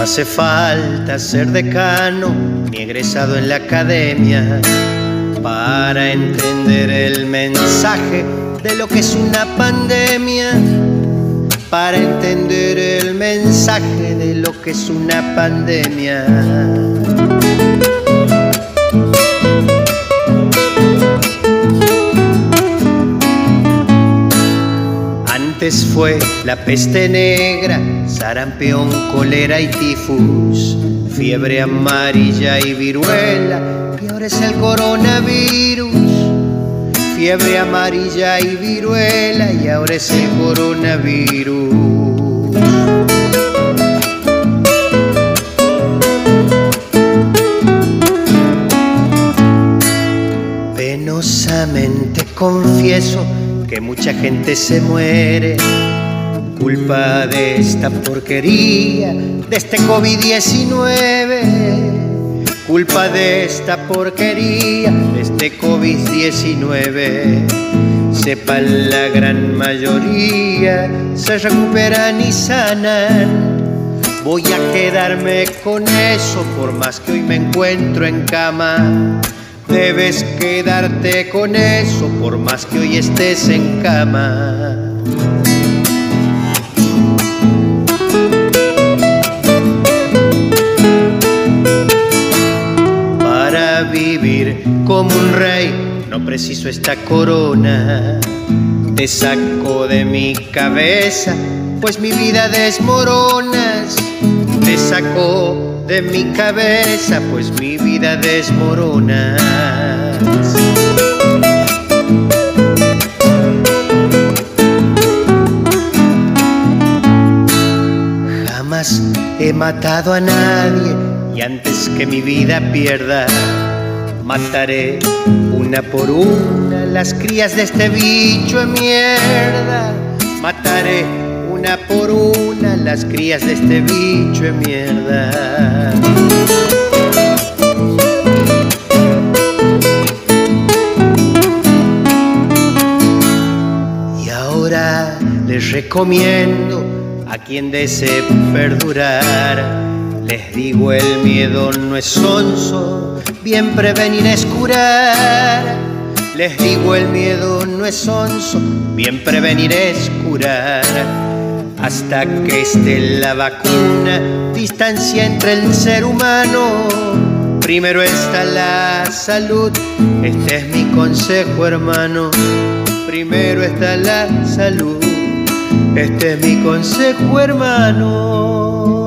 hace falta ser decano ni egresado en la academia para entender el mensaje de lo que es una pandemia. Para entender el mensaje de lo que es una pandemia. Antes fue la peste negra, sarampión, cólera y tifus, fiebre amarilla y viruela, y ahora es el coronavirus. Fiebre amarilla y viruela, y ahora es el coronavirus. Penosamente confieso que mucha gente se muere, culpa de esta porquería, de este COVID-19. Culpa de esta porquería, de este COVID-19. Sepan la gran mayoría, se recuperan y sanan. Voy a quedarme con eso, por más que hoy me encuentro en cama. Debes quedarte con eso, por más que hoy estés en cama. Para vivir como un rey no preciso esta corona. Te saco de mi cabeza, pues mi vida desmoronas. Te saco de mi cabeza, pues mi vida desmoronas. Jamás he matado a nadie, y antes que mi vida pierda, mataré una por una las crías de este bicho de mierda. Mataré una por una las crías de este bicho de mierda. Y ahora les recomiendo a quien desee perdurar. Les digo, el miedo no es sonso, bien prevenir es curar. Les digo, el miedo no es sonso, bien prevenir es curar. Hasta que esté la vacuna, distancia entre el ser humano. Primero está la salud, este es mi consejo, hermano. Primero está la salud, este es mi consejo, hermano.